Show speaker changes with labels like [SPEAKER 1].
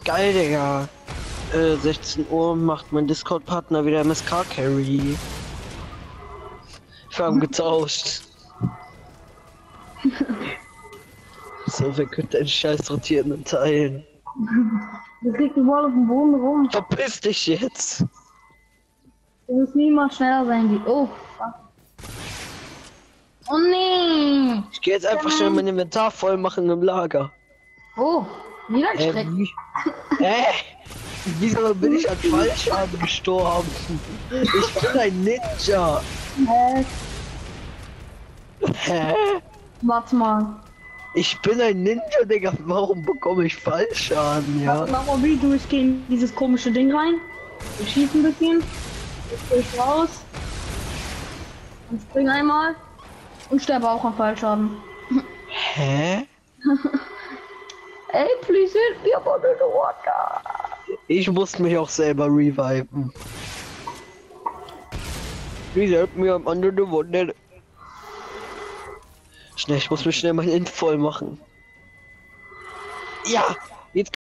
[SPEAKER 1] Geil, Digga. 16 Uhr macht mein Discord-Partner wieder MSK-Carry. Wir haben getauscht. So, wer könnte den Scheiß rotierenden teilen?
[SPEAKER 2] Du kriegst die Ball auf dem Boden rum.
[SPEAKER 1] Verpiss dich jetzt!
[SPEAKER 2] Du musst niemals schneller sein wie. Oh, fuck. Oh nee!
[SPEAKER 1] Ich gehe jetzt einfach schnell mein Inventar voll machen im Lager.
[SPEAKER 2] Oh, wieder ein Schreck.
[SPEAKER 1] Wieso bin ich an Fallschaden gestorben? Ich bin ein Ninja. Hä?
[SPEAKER 2] Warte mal.
[SPEAKER 1] Ich bin ein Ninja, Digga. Warum bekomme ich Fallschaden, ja?
[SPEAKER 2] Mach mal wie durchgehen dieses komische Ding rein. Ich schieße ein bisschen. Jetzt gehe ich raus. Und spring einmal. Und sterbe auch an Fallschaden.
[SPEAKER 1] Hä?
[SPEAKER 2] Ey, please hit me under the water.
[SPEAKER 1] Ich muss mich auch selber reviven. Please help me, I'm under the water. Schnell, ich muss mir schnell mein Int voll machen. Ja! Jetzt